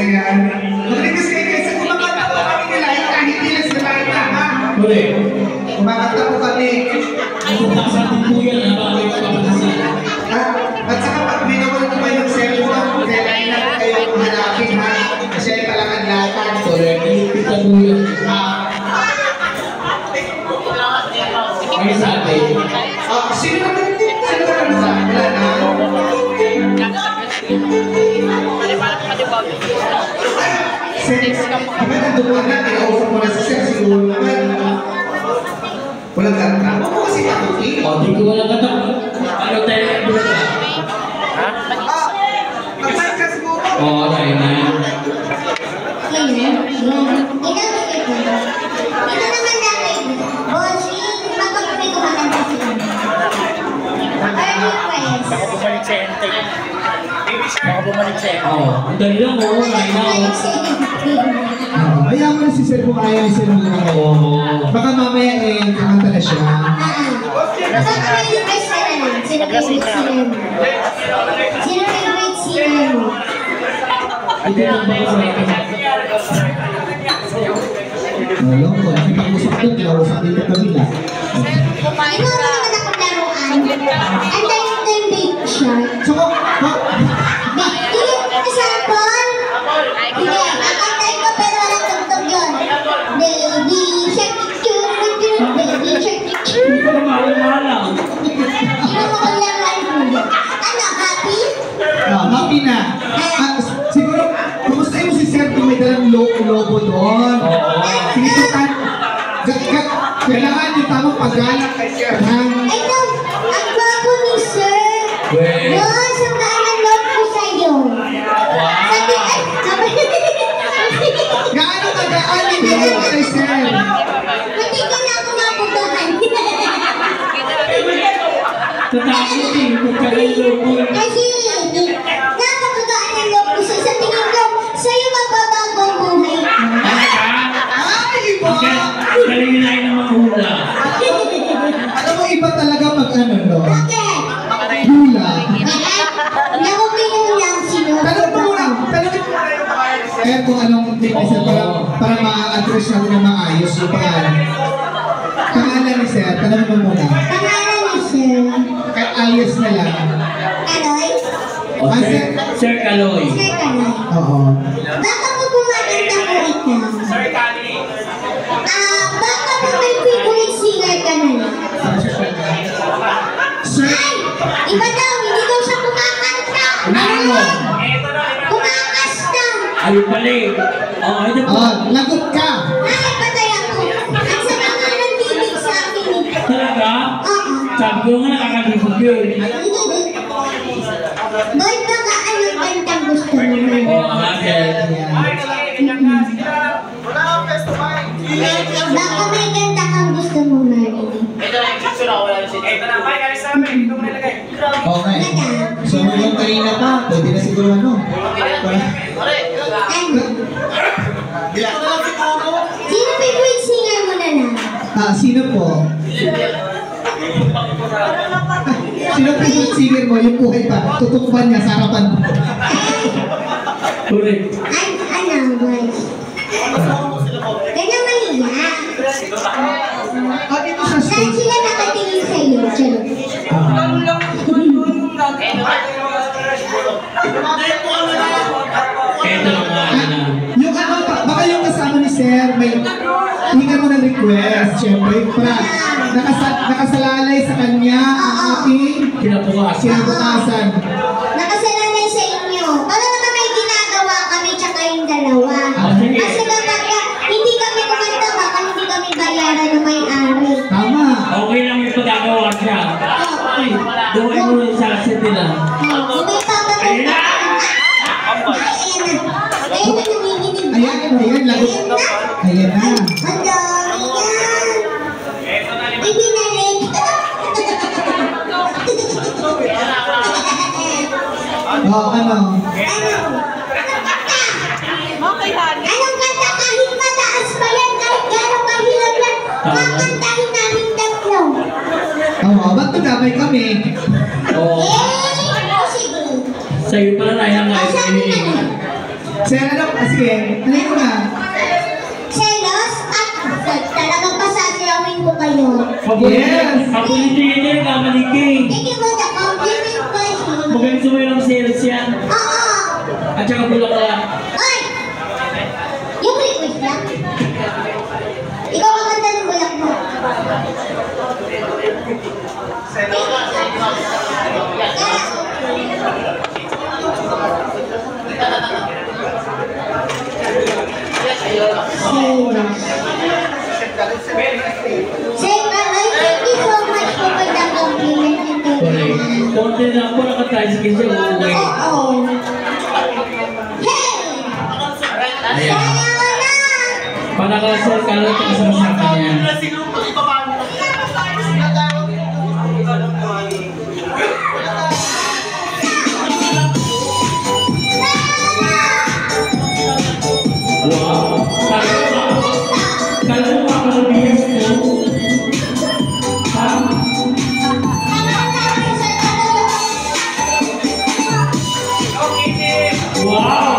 Ayan. Mag-request kayo kasi kumakanta po kami nila. Kahit nila sila na, ha? Huli. Kumakanta po kami. Pagpasatin po yan, ha? Baka may pagpapasin. At saka pag may nawala ko kayo ng cellphone, kailangan na kayo hanapin, ha? Kasi ay palakad-lakad. Correct. Ipitan po yan. Ay, sabi. Sino naman sa? Wala na. Di ba nandun na, kinausap mo na si Sir, siguro naman. Walang kanta. Huwag mo kasi patutin. O, di ko walang kata. Ano tayo na ito na? Mag-mic ka siguro. Oo, tayo na. Baka bumalik sa ente. Baka bumalik sa ente. Oo, ang dali lang, oo, tayo na. Ayaw mo na si Sir kung ayaw ni Sir mo na kayo. Baka mamaya kakanta na siya. Ito lang ba ko sa ito? Alam ko, nakipag-usap doon, kinausap dito kabila. Kumain mo naman akong laruan. Ang dahil bake shot. So, Example? Hindi, kakantay ko pero walang tugtog yun. Baby shark, baby shark. Hindi ko na mahal-mahala. Sino mo kong laruan mo? Ano, happy? happy na. Siguro, kumusta mo si Sir kung may dalang logo doon? Sige, kailangan yung tamang paggalang kay Sir. Ito, ang bago ni Sir. Doon, sangkaan ang loob ko sa'yo. Gaano kagaan hindi mo kay Sir? Hindi ko na ako mapugahan. Tatakutin, magkakailo po. Kasi, napakagaan ang loob ko sa'yo. Sa tingin ko, sa'yo mababago ang buhay. Ay, iba! Galing na ng mga hula. Alam mo, iba talaga pag ano, no? Bakit? Hula. Nakupinong lang sino. Tanong mo muna yung pangalan ni Sir. Kaya kung anong tip ni Sir para ma-address natin na maayos yung pangalan. Pangalan ni Sir, tanong mo muna. Pangalan ni Sir. Kaya ayos na lang. Kaloy? O, Sir Kaloy. Sir Kaloy. Oo. Baka mo kumakanta ko ikaw. Sir Kali. Baka mo may favorite singer ka na lang. Sir, Ay! Iba daw, hindi daw siya kumakanta. Ano? Kumakasta. Ayun pala eh. Oo, ito po. lagot ka. Ay, patay ako. Ang sama nga ng bibig sa akin eh. Talaga? Oo. Sabi ko nga nakakabibig yun. Boy, baka anong kantang gusto mo? Oo, nga, Sir. Baka may kanta kang gusto mo marinig. Ito na yung picture ako. Wala na siya. Ito na. Mike, alis namin. Dito mo nilagay. Okay. So, yung kanina pa, pwede na siguro ano. Ano? Sino favorite singer mo na lang? Sino po? Sino favorite singer mo? Yung buhay pa. Tutukpan niya sa harapan mo. Correct. Ano, boys? Kaya mahiya. Dito sa Saan stage. sila nakatingin sa'yo? Charot. Ito lang nga na. Yung ano, baka yung kasama ni Sir, may hingan mo ng request, syempre, para nakasalalay sa kanya ang ating Kinabukasan. kinabukasan. Nakasalanay sa inyo. Para naman may ginagawa kami tsaka yung dalawa. Sige. Kasi kapag hindi kami kumanta, baka hindi kami bayaran ng may-ari. Tama. Okay lang yung pagkagawa siya. Okay. Gawin mo yung sa asin nila. Kung may papapunta. Ay, ayan na. Ayan na, nanginginig. Ayan, lagot. Ayan na. Ang dami yan. Ibinalik. Oo, ano? Anong kanta? Kahit mataas pa yan, kahit gano'ng kahirap yan, kakantahin namin tatlo. Oo, ba't magkabay kami? Oo. Eh, sige. Sa'yo pala na yan nga. Sabi namin. Sir, ano? Sige, tuloy ko na. Selos at talagang pasasayawin ko kayo. Yes. Paborito yun yung kamaliki. Hindi mo na compliment question. Magaling sumayo ng sales yan. Oo. At saka bulaklak. Ay! Yung request lang. Ikaw ang kanta ng bulak mo. Say, Aray, thank you so much po for the compliment. Correct. Konti na ako nakatricycle siya. Uuwi. Oo. Hey! Ayan. Sana na! Panakasal ka lang ito sa kanya. Wow. Kala mo ako sa BS mo? Ha? Wow!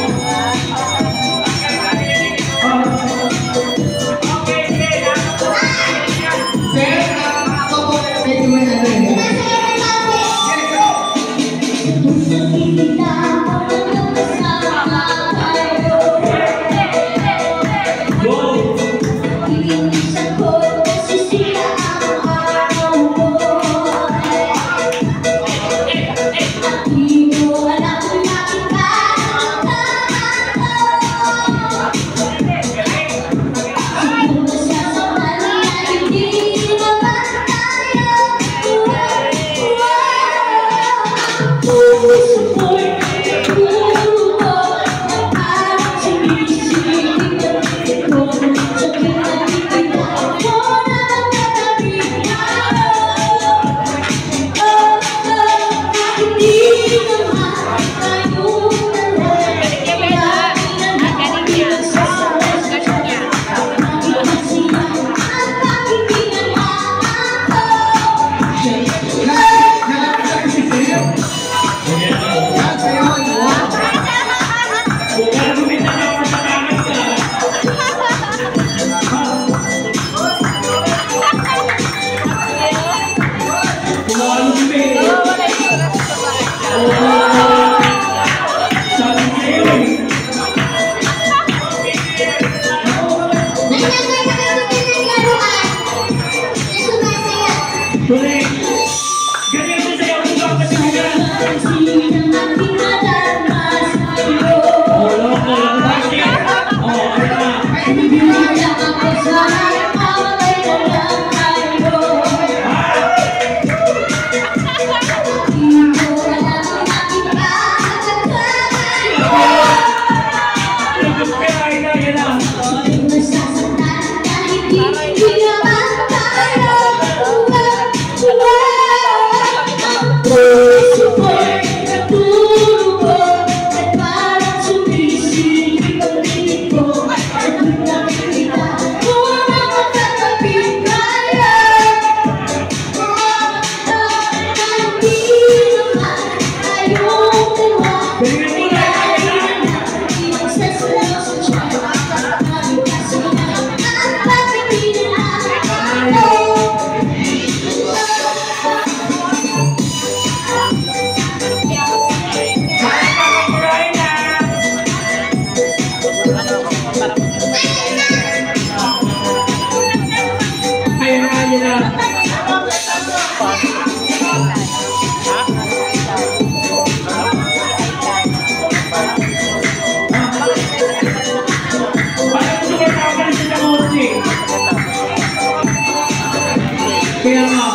Sir, ako po, medyo may ano eh. Go! Kaya nga,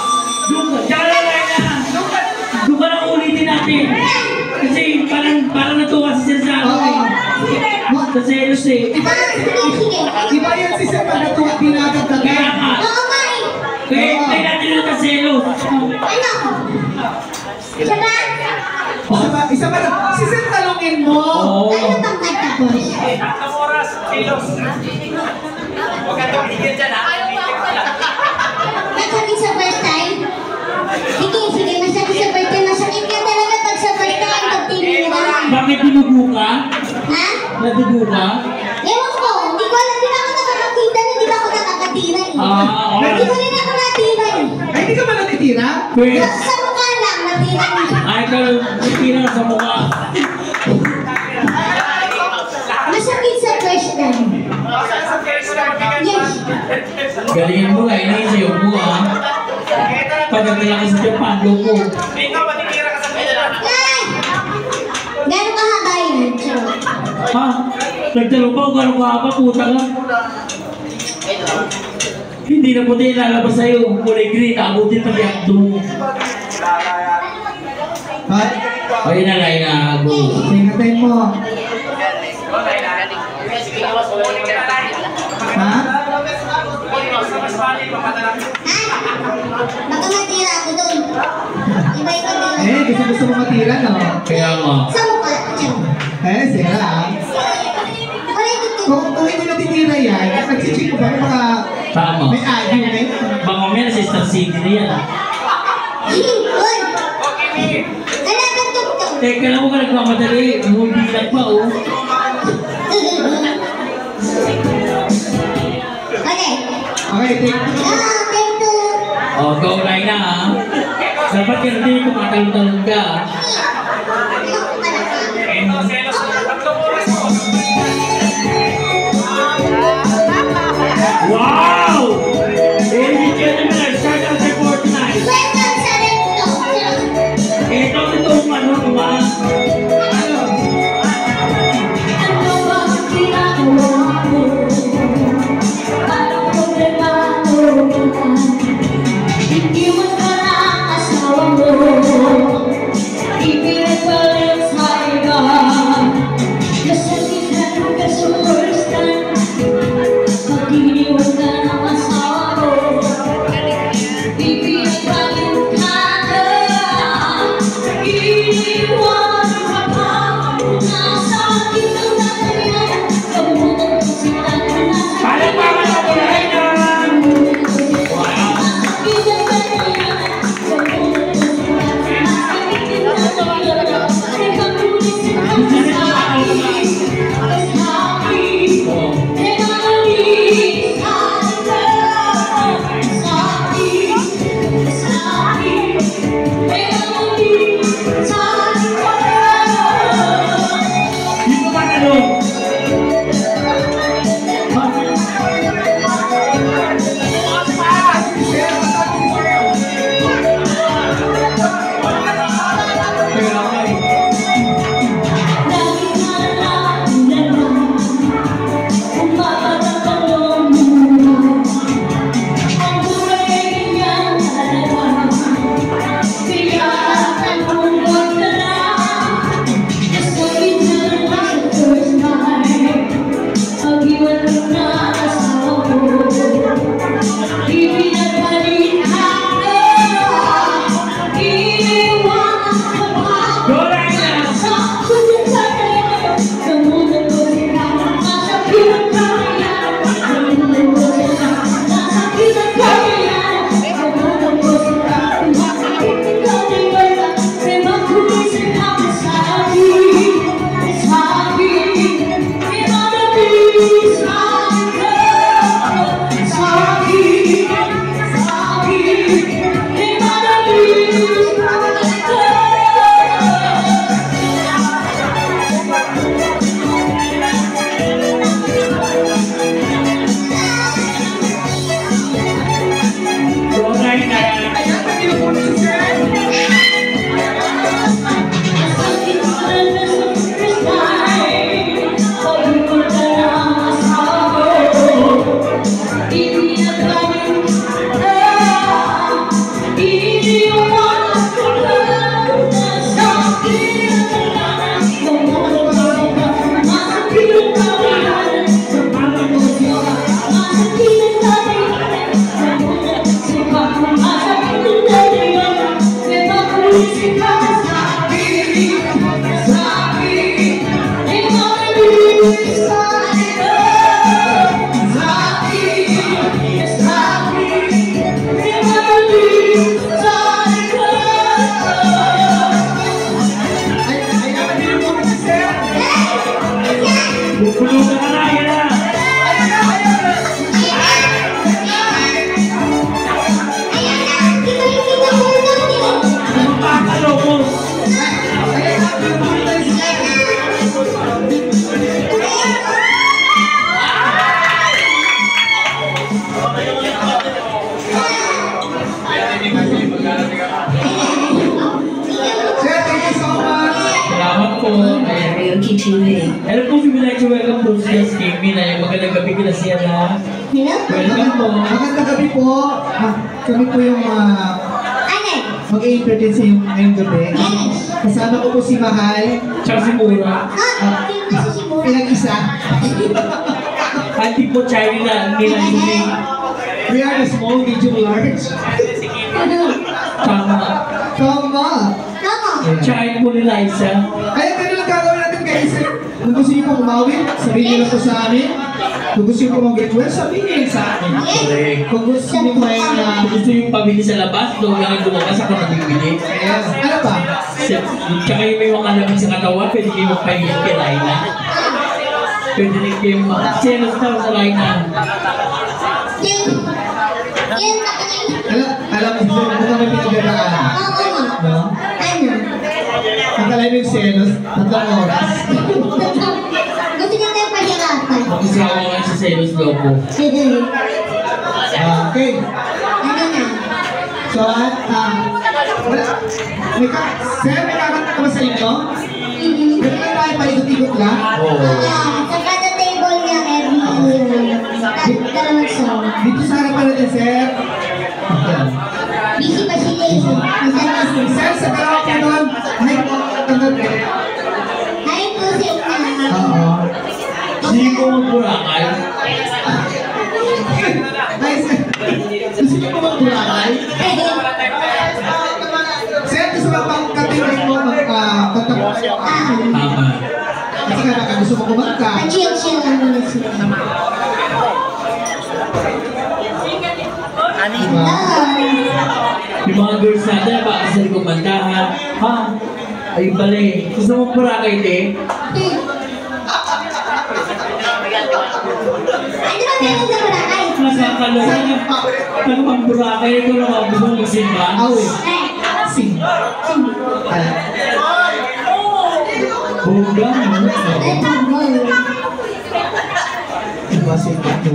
doon ka lang ulitin natin. Kasi parang natuwa si Sir sa sa selos eh. Iba yan si Sir pag natuwa dinagad ka. Kaya nga, kaya hintay natin yung selos. Isa pa lang. Si Sir talungin mo. Oo. Ano bang kanta, boss? Ang oras, kilos. Huwag ka itong higil dyan, ha? Masakit sa first time? Sige, masakit sa first time. Masakit ka talaga pag sa first time pag tinira. Bakit binubo ka? Ha? Nadugo ka? Ewan ko, hindi ko alam, hindi na ako nakakakita, hindi na ako nakakatira eh. Okay. Hindi ko rin ako natira eh. Ay, hindi ka ba natitira? Pwede. Sa mukha lang, natira eh. Ay, ikaw, titira ka sa mukha. Masakit sa question. Yes. Galingan mo nga, inaisip mo ah. Pagdadala ka sa Japan, loko. Ay! Gano'n kahaba yun? Charot. Ha? Nagdalo pa o gano'ng kahaba, puta ka. Hindi na puti ilalabas sa'yo. Kulay green, abutin pag yakdo mo. Ha? Ayun na lang, inago. Tingnan mo. Ha? Baka matira ako doon. Iba-iba din. Gusto mo matira, no? Kaya nga. Sa mukha. Charot. Sira. Wala yung tutubo. Kung hindi natitira yan, nagsichik mo ba? Baka Tama. may agyo na yun. Baka may Sister City na yan. Uy! Wala kang tugtog. Teka lang mo ka nagmamadali. Hindi lang pa oh. Okay. Okay, take two. Take two. Oh, go line na ha. Dapat yan hindi kumatalon-talon ka. Wow! Ladies and gentlemen, start out the court tonight. Welcome sa recto. Ito, itong ano, diba? Ano ba ang ginagawa mo? Parang problema mo. Hindi mo ka ng asawa mo. Ibirin pa rin sa iba. Nasakitan ka sa first time. Pag-iniwan ka ng asawa mo. Ibirin pa rin ka na. Iniwan ka pa. Nasakit ang natayan. Kamutan ko si Tatan. Palagpakan ako na rin yan! Bulugan ka na, yan na. Ayan na, kita mo natin. Magpapalo ko. Sir, thank you so much. Salamat po. Hello po, Fibonacci. Welcome to Sia's Gaming na yung magandang gabi kila siya na. Hello? Welcome po. Magandang gabi po. Kami po yung Ano? mag-entertain sa ngayong gabi. Kasama ko po si Mahal. Tsaka si Mura. Sino kasi si Mura? Pinag-isa. Auntie po, China na nila yung We are a small, medium, large. tama. Tama. Tama. China po ni Liza. Kaya ganun lang gagawin natin guys. Kung gusto niyo pong umawin, sabihin niyo lang po sa amin. Kung gusto niyo pong mag-get well, sabihin niyo lang sa amin. Correct. Kung gusto niyo may Kung gusto yung pabili sa labas, doon lang gumakas ako nagbibili. yes. Ano pa? Tsaka yung may mga laman sa katawan, pwede kayo magpahingin kay Laina. Pwede rin kayo mag-selos daw sa Laina. Yan na kanina. Alam mo, kung kami pinagdadaan. Oo. No? Ano? Ang kalay mo yung selos, 3 oras. Gusto niya tayo pahirapan. Mag-isawa ka sa selos loko. Okay. Ano na? So, wala. Sir, may kakanta ka ba sa inyo? Ganun lang tayo, paikot-ikot lang. Oo. Sa kada table niya, every year. Dalawang song. Dito sa harapan natin, sir. Busy pa si Lacey. Sir, sa dalawang ka doon, may tanggap ka. Hi po sa inyo. Oo. Hindi ko magburakay. Ay, sir. Gusto niyo po mag-burakay? Sir, gusto ba pang katingin mo mag-kanta mo? Tama. Kasi nga baka gusto mo kumanta. Pa-chill-chill lang muna sila. Diba? Yung mga girls natin, baka sa likod kumanta ha. Ha? Ayun pala eh. Gusto mo burakay din? Ano ba meron sa Boracay? Nakakaloka na. Ano bang burakay? Ito naman gusto mong magsimba? Awi. Eh, Sing. Ala. Buga mo. ay, pagmol. Diba sing ito?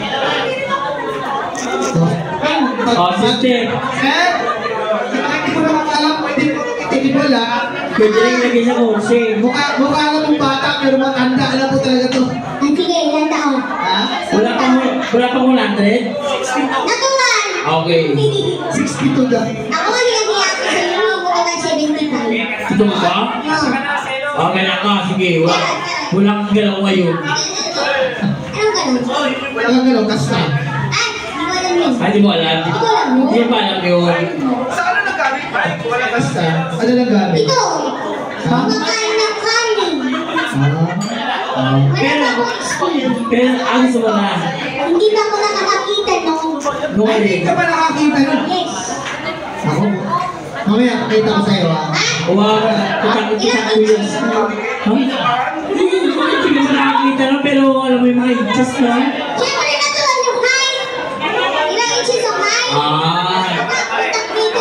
Oh, sister. Sir, hindi ko naman alam, pwede mo itinibol ha. Pwede rin lagay sa kursi. Mukha na mong bata, pero matanda. Alam po talaga to. Ang sige, ilan taon? Ha? Wala pang 100? Natuman! Okay. 62 na. Ako nga niya ako sa iyo, mukha ng 75. Ito mo ba? Oo. Okay na ka. Sige. Walang galaw ngayon. Anong ganun? Talaga gano'n, kasta. Ay, di ko alam yun. Ay, di mo alam. Hindi pa alam yun. Kasta. Ano lang gamit? Ito! Kumakain ng kanin. Wala pa akong experience. Pero ang gusto mo na. Hindi pa ako nakakakita nung... Nung Hindi alin. ka pa nakakita nun. Yes. Ako, mamaya pakita ko sa'yo ha. Wow. Kita ko yun. Ha? Hindi mo nakakita na pero alam mo yung mga inches na. Siyempre na to, yung height. Ilang inches ang height? Nakakita dito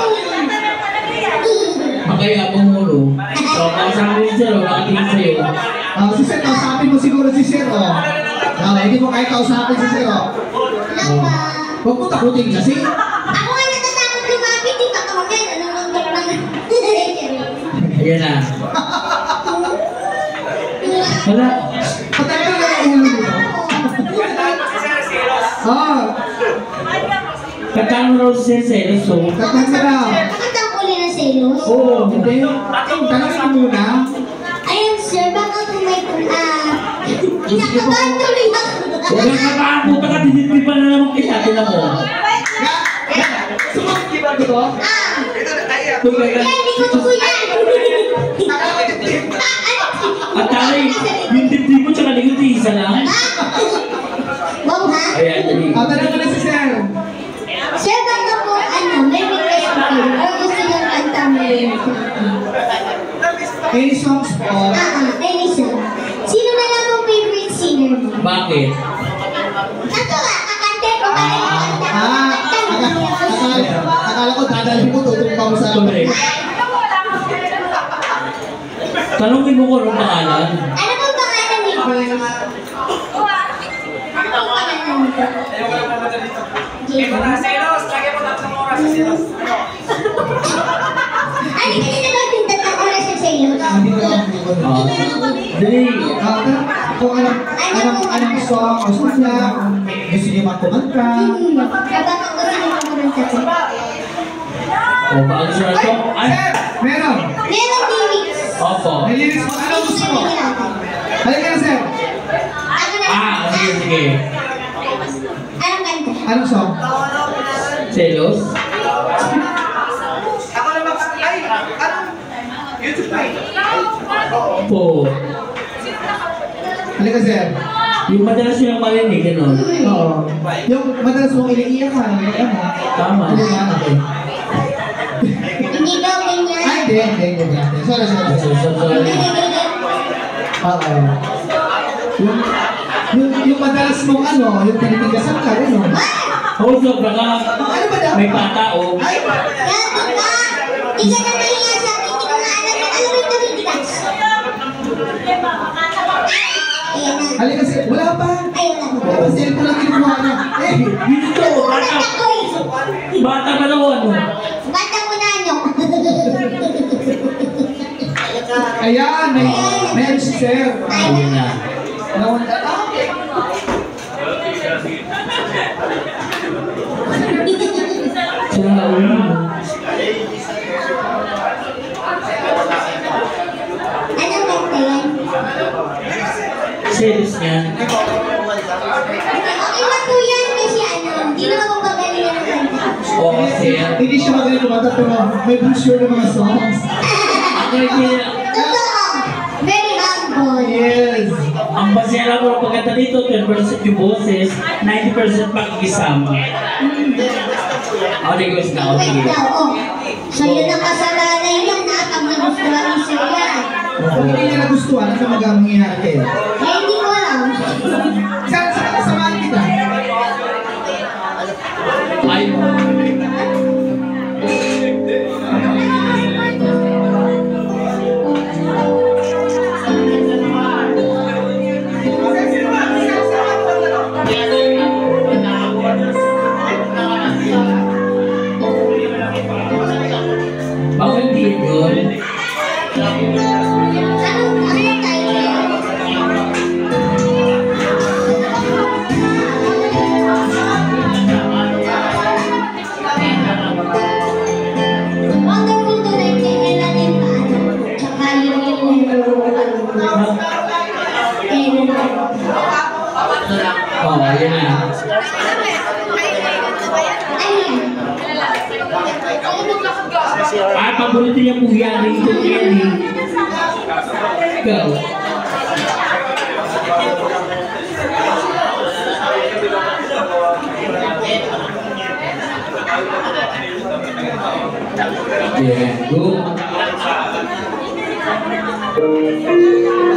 Makaya pong mulo. So, kausapin mo siya, nakatingin sa'yo. Si Sir, kausapin mo siguro si Sir, oh. Hindi mo kaya kausapin si Sir, oh. Ilang ba? Huwag mo takutin kasi. Ako nga natatakot lumapit, di ba kamagay? Nanununtok lang. Ayan na. Wala. Patay ka yung ulo mo. Katano raw si Sensei, so. Tatang ka na. Bakit ang uli ng selos? Oo, hindi. Tanongin mo muna. Ayun, sir, baka kung may kinakabahan tuloy ako. Wala ka ba? Puta ka, tinitri pa na naman kita. Tinan mo. Sumakit ba ito? Puta ka. Hindi ko po yan. At taray, yung dibdib mo tsaka likod, isa lang. Wow, ha? Ayan, dali. Tanong mo na si Sir. Sir, baka po, may request po kayo. O gusto niyo kanta mo rin. Any songs po? Any sir. Sino na lang pong favorite singer? Bakit? Nato nga, kakante ko tayo ng kanta. Akala ko dadalhin mo, tutumpa mo sa Correct. Tanungin mo ko anong pangalan. Ano pong pangalan nito? Ano pong pangalan nito? Ano hindi na natin tatlong oras sa sales? Hindi ko alam kung ano. Dali. Kung anong song o gusto niya, gusto niya magkumanta. Kapag gusto niyo kumanta ko. O, baka gusto na ito. Ay, Meron! Meron lyrics. opo. May lyrics mo. Anong gusto mo? Sige natin. Halika na, sir. Ako na. Sige, sige. Anong kanta? Anong song? Selos? Ako na mag-apply. Anong YouTube na? Opo. Halika, sir. Yung madalas yung marinig, gano'n. Oo. Yung madalas mong iniiyak ka, ano mo? Tama. Ano nga natin? Hindi daw ganyan. Ay, hindi. Sorry. Sorry. Oo. Yung madalas mong ano, yung tinitigasan ka, ano? Oo, sobra ka. Ano ba daw? May patao. Ay! Gabi ka. Di ka na mahiya sa akin. Hindi ko nga alam yung alam yung tumitigas. Ayan na. Halika, sir. Wala pa. Ay, wala ko. Wala pa, sir. Ito lang kinukuha niya. Eh! Dito, bata. Bata ko eh. Bata ka daw, ano? Bata ko na nyo. Ayan! May si sir. Ayun na. Nawala. Sila na ulo. Anong kanta yan? Selos niya. Okay ba po yan kasi ano, di naman ako pagalingan ng kanta. Oo, sir. Hindi siya magaling kumanta pero may brochure ng mga songs. Ako hindi. Totoo. Very humble. Yes! Ang basera ko ng pagkanta dito, 10% yung boses, 90% pakikisama. Ako, request na ako. Sige. Wait daw, oh. So yun ang kasalanan yan ha, pag nagustuhan ni Sir yan. Kung hindi niya nagustuhan, ano magagang mangyayari? Eh, hindi ko alam. Samahan kita. Ay, bakit hindi yun? Ano yung title? Wonderful Tonight kay Ella din paano? Tsaka yung Oo, ayun na. ano yan? Ah, paborito niya po yan. Ito yan eh. Ikaw. Yeah, go.